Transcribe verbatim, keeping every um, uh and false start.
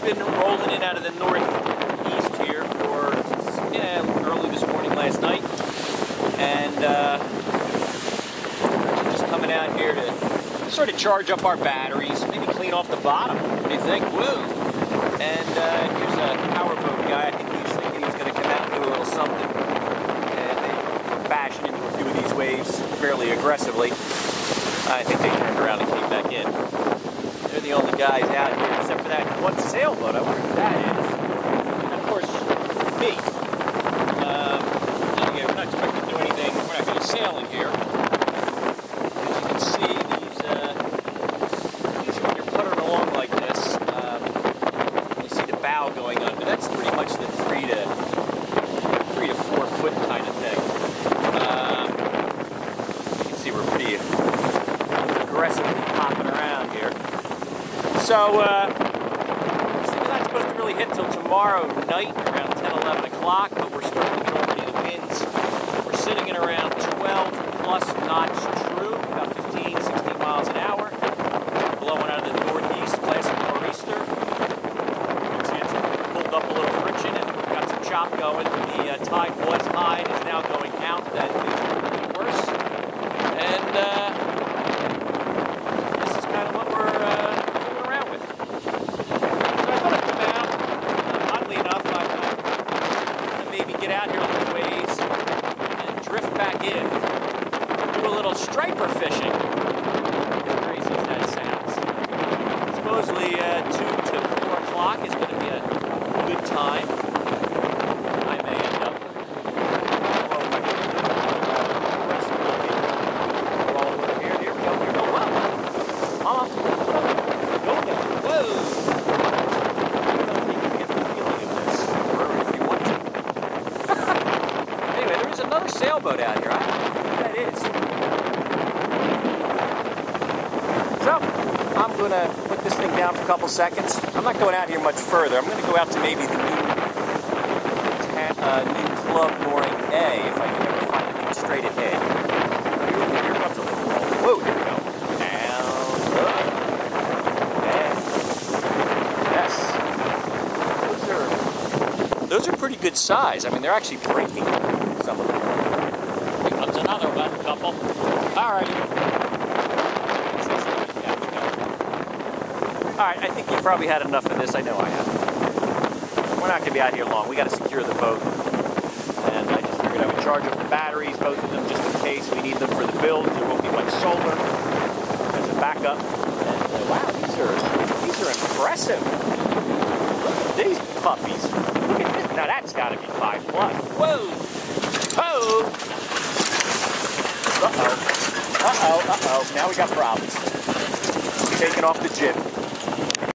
been rolling in out of the northeast here for, yeah, early this morning last night. And uh, just coming out here to sort of charge up our batteries, maybe clean off the bottom. What do you think? Woo! And uh, here's a powerboat guy. I think he was thinking he was going to come out and do a little something. And they were bashing into a few of these waves fairly aggressively. I think they turned around and came back in. They're the only guys out here, except for that one sailboat. I wonder who that is. And of course, me. Um, again, we're not expecting to do anything. We're not going to sail in here. As you can see, these, uh, these when you're puttering along like this, um, you see the bow going under. That's pretty much the three to three to four foot kind of thing. Um, you can see we're pretty aggressively popping around here. So, uh, we're not supposed to really hit till tomorrow night around ten, eleven o'clock, but we're starting to get already the winds. We're sitting at around twelve plus knots true, about fifteen, sixteen miles an hour, blowing out of the northeast, classic nor'easter. You can see it's pulled up a little friction and we've got some chop going. The uh, tide was high and is now going out. That is a little bit worse. And, uh, striper fishing, as crazy as that sounds. Supposedly uh, two to four o'clock is going to be a good time. I may end up roll over here. Here we go. Here we go. Wow. Mama. Go there. Whoa. I don't think you can get the feeling of this if you want to. Anyway, there is another sailboat out here. I don't know who that is. So, I'm going to put this thing down for a couple seconds. I'm not going out here much further. I'm going to go out to maybe the new, uh, new club mooring A, if I can ever find anything straight ahead. Here, here comes a little roll. Whoa, here we go. Down, up, and yes. Those are, those are pretty good size. I mean, they're actually breaking some of them. Here comes another one, couple. All right. Alright, I think you probably had enough of this. I know I have. We're not going to be out here long. We got to secure the boat. And I just figured I would charge up the batteries, both of them, just in case we need them for the build. There won't be much solar as a backup. And uh, wow, these are these are impressive. Look at these puppies. Look at this. Now that's got to be five plus. Whoa! Oh! Uh-oh. Uh-oh, uh-oh. Now we got problems. Taking off the jib.